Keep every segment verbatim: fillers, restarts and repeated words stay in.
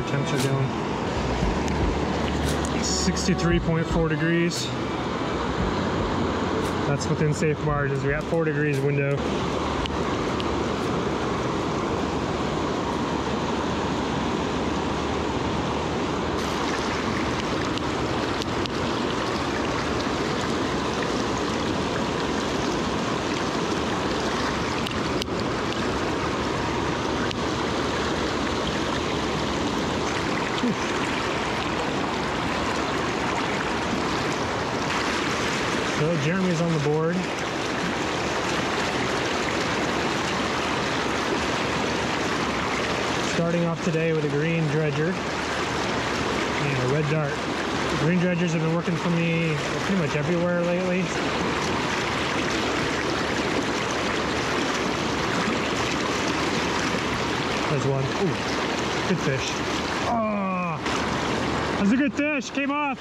temps are doing. sixty-three point four degrees. That's within safe margins. We got four degrees window. So Jeremy's on the board. Starting off today with a green dredger and a red dart. The green dredgers have been working for me pretty much everywhere lately. There's one. Ooh, good fish. Oh, that's a good fish. Came off.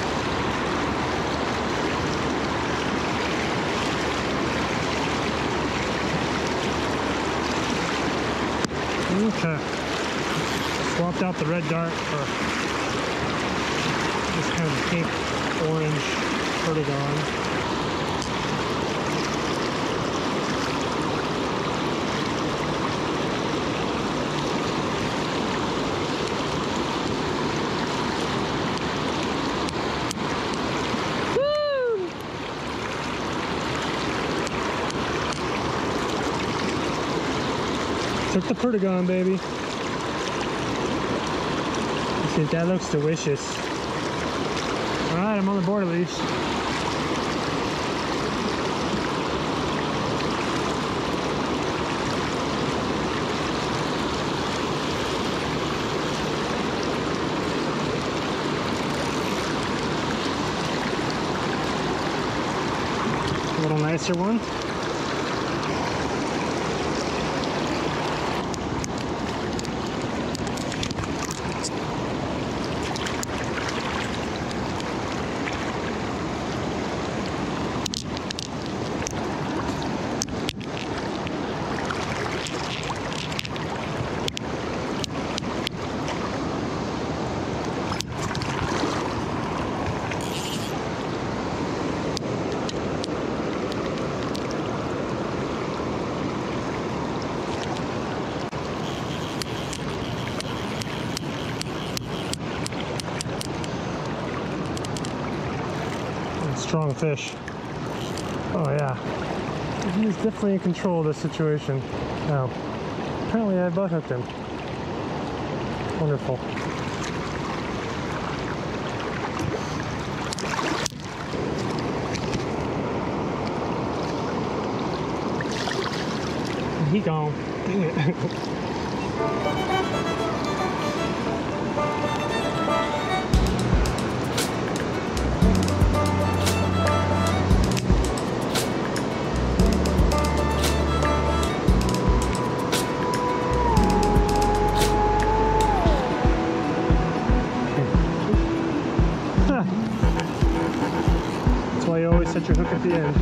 Okay. Swapped out the red dart for this kind of pink orange Perdigon. Took the Perdigon, baby. See, that looks delicious. Alright, I'm on the board at least. A little nicer one. Strong fish. Oh yeah, he's definitely in control of this situation. Now, apparently I butt hooked him. Wonderful. He gone. Dang it. That's why you always set your hook at the end.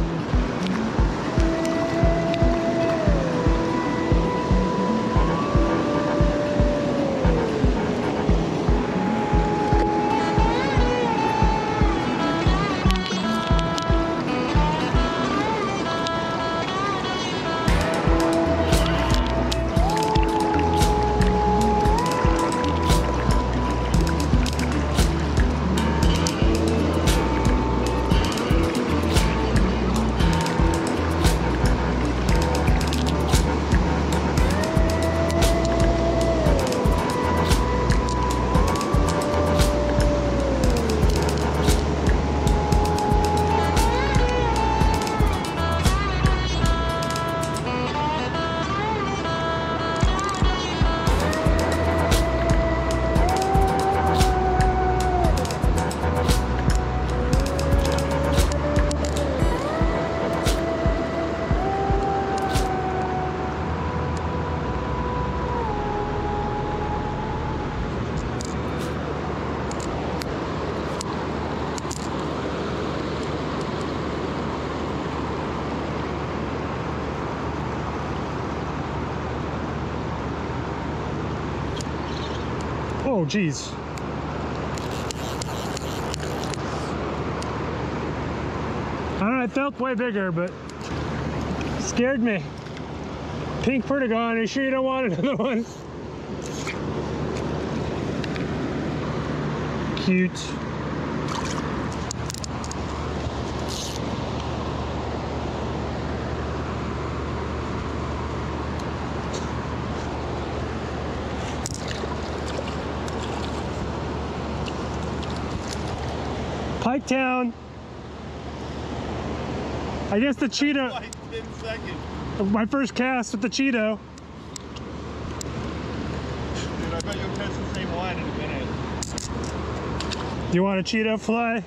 Oh, geez. I don't know, it felt way bigger, but scared me. Pink Perdigon, are you sure you don't want another one? Cute. Piketown. I guess the Cheeto. Like ten seconds. My first cast with the Cheeto. Dude, I bet you'll catch the same line in a minute. You want a Cheeto fly?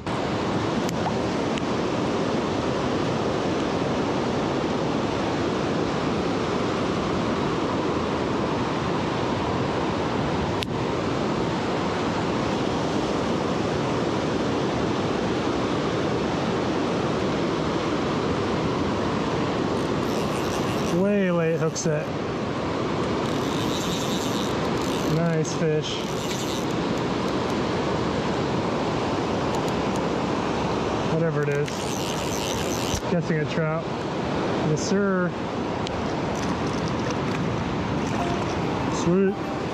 Way late hook set. Nice fish. Whatever it is. Guessing a trout. Yes, sir. Sweet.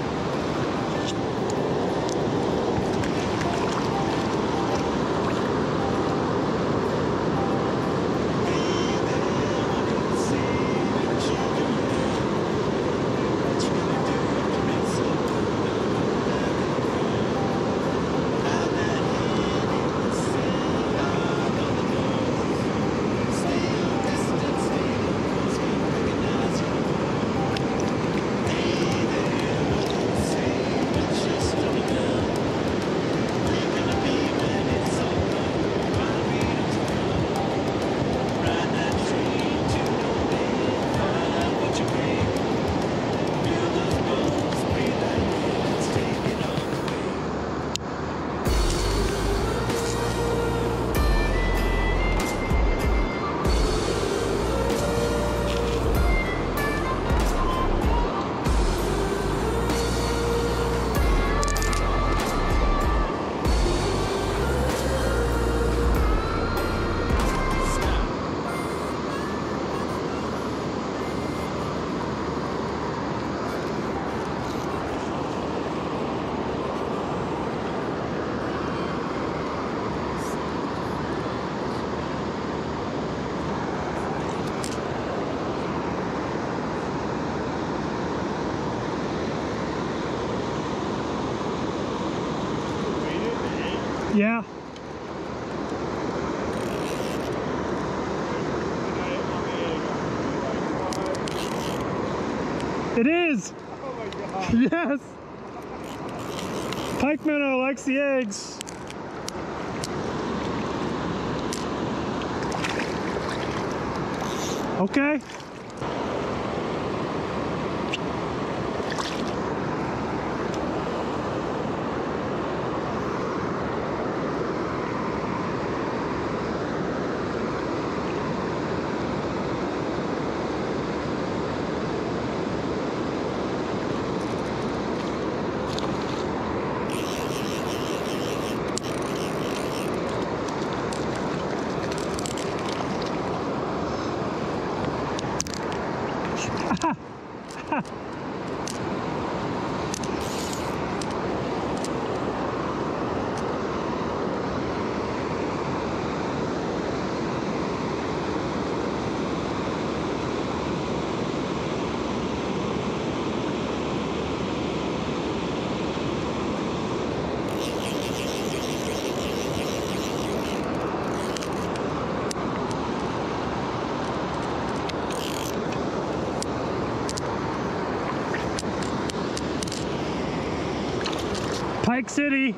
Yeah. It is. Oh my god. Yes. Pike minnow likes the eggs. Okay. Pike City.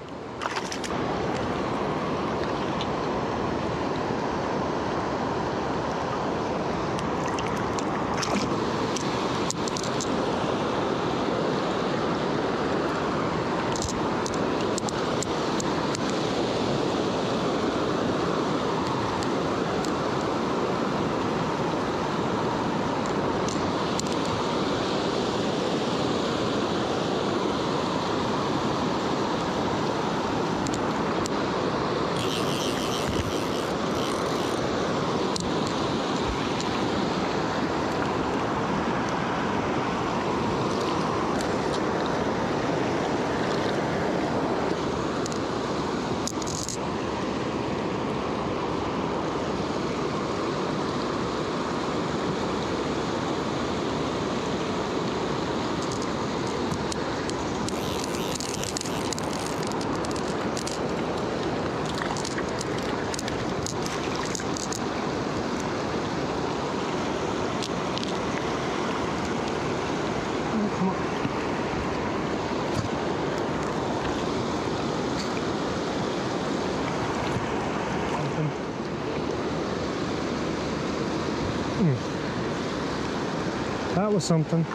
that was something.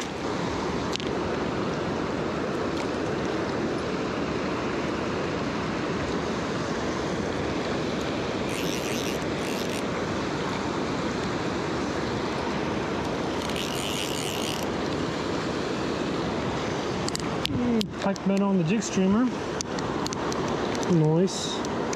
Pike minnow on the jig streamer. Nice.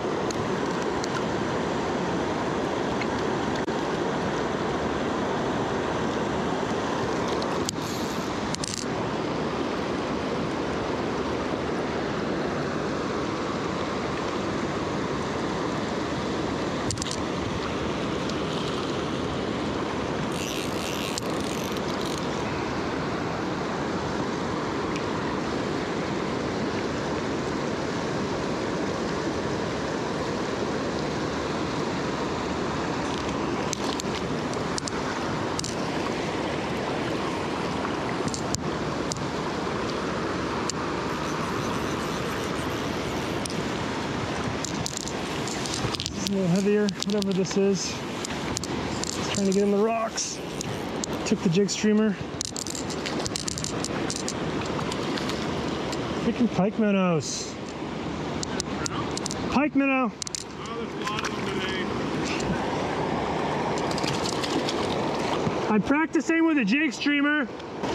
A little heavier, whatever this is. Just trying to get in the rocks. Took the jig streamer. Freaking pike minnows. Pike minnow. Oh, there's a lot of them today. I'm practicing with a jig streamer.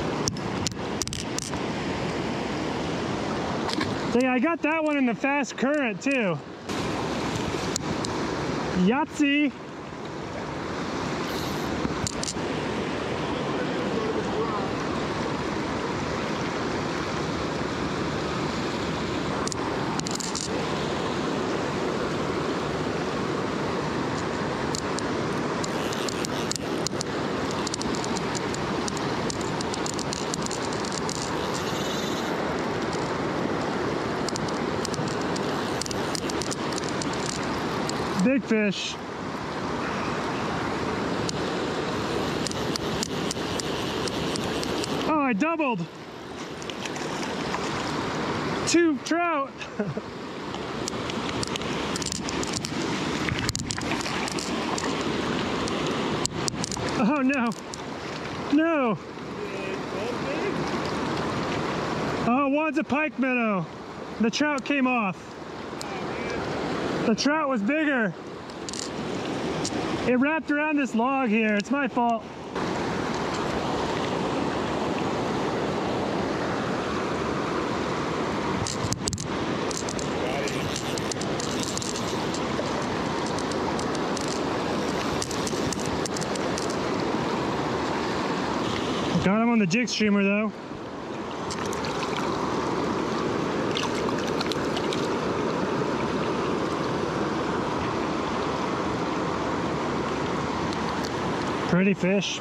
See, I got that one in the fast current too. Yahtzee! Big fish. Oh, I doubled. Two trout. Oh no. No. Oh, one's a pike minnow. The trout came off. The trout was bigger. It wrapped around this log here. It's my fault. Got him on the jig streamer though. Pretty fish.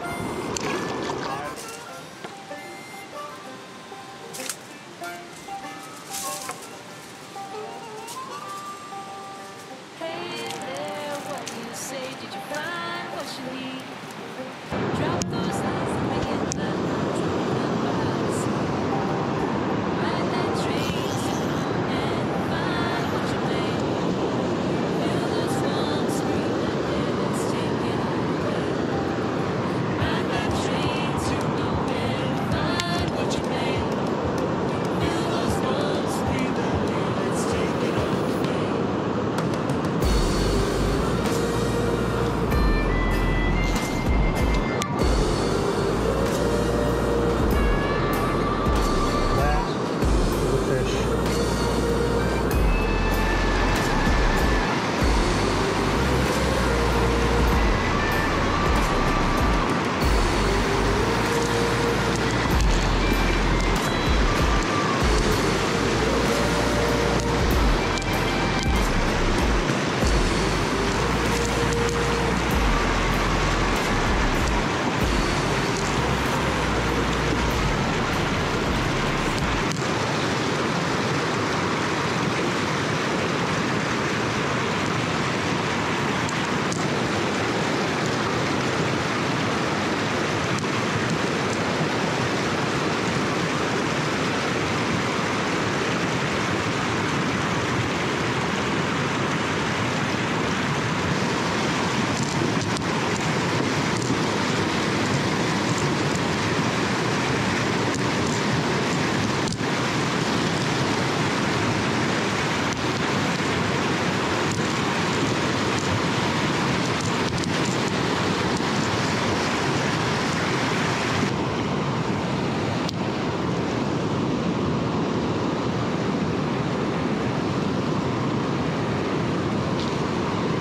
Hey there, what do you say? Did you find what you need? Drop those lines and begin the numbers. Ride that train and find what you made. Feel the song scream and then it's taking away.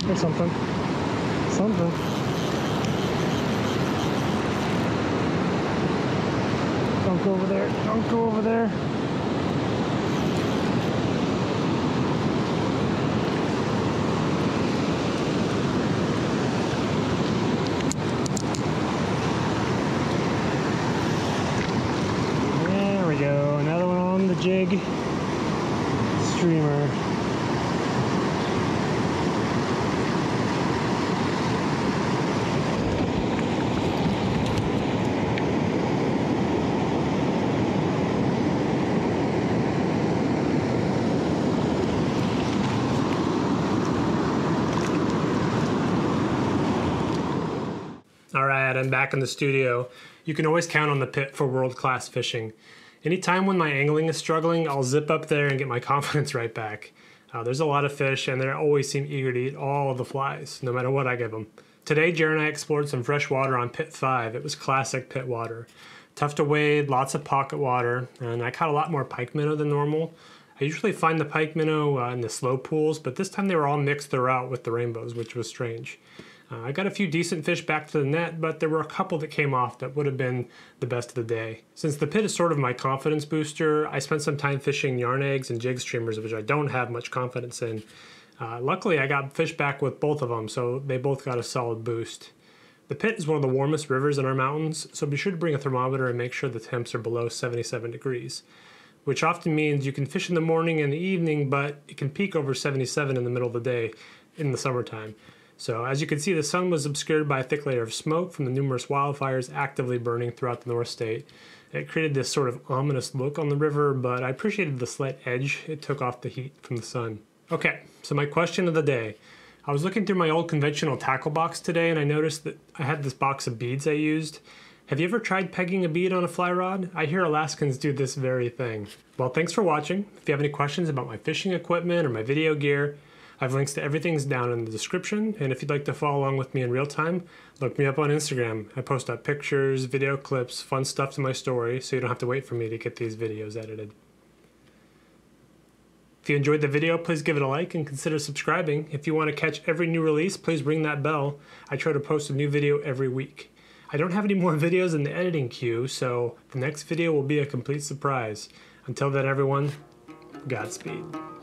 or something. Something. Don't go over there. Don't go over there. There we go. Another one on the jig streamer. Alright, I'm back in the studio. You can always count on the pit for world-class fishing. Anytime when my angling is struggling, I'll zip up there and get my confidence right back. Uh, there's a lot of fish and they always seem eager to eat all of the flies, no matter what I give them. Today, Jared and I explored some fresh water on Pit five. It was classic pit water. Tough to wade, lots of pocket water, and I caught a lot more pike minnow than normal. I usually find the pike minnow uh, in the slow pools, but this time they were all mixed throughout with the rainbows, which was strange. Uh, I got a few decent fish back to the net, but there were a couple that came off that would have been the best of the day. Since the pit is sort of my confidence booster, I spent some time fishing yarn eggs and jig streamers, which I don't have much confidence in. Uh, luckily, I got fish back with both of them, so they both got a solid boost. The pit is one of the warmest rivers in our mountains, so be sure to bring a thermometer and make sure the temps are below seventy-seven degrees, which often means you can fish in the morning and the evening, but it can peak over seventy-seven in the middle of the day in the summertime. So as you can see, the sun was obscured by a thick layer of smoke from the numerous wildfires actively burning throughout the North State. It created this sort of ominous look on the river, but I appreciated the slight edge it took off the heat from the sun. Okay, so my question of the day. I was looking through my old conventional tackle box today and I noticed that I had this box of beads I used. Have you ever tried pegging a bead on a fly rod? I hear Alaskans do this very thing. Well, thanks for watching. If you have any questions about my fishing equipment or my video gear, I have links to everything's down in the description, and if you'd like to follow along with me in real time, look me up on Instagram. I post up pictures, video clips, fun stuff to my story, so you don't have to wait for me to get these videos edited. If you enjoyed the video, please give it a like and consider subscribing. If you want to catch every new release, please ring that bell. I try to post a new video every week. I don't have any more videos in the editing queue, so the next video will be a complete surprise. Until then, everyone, Godspeed.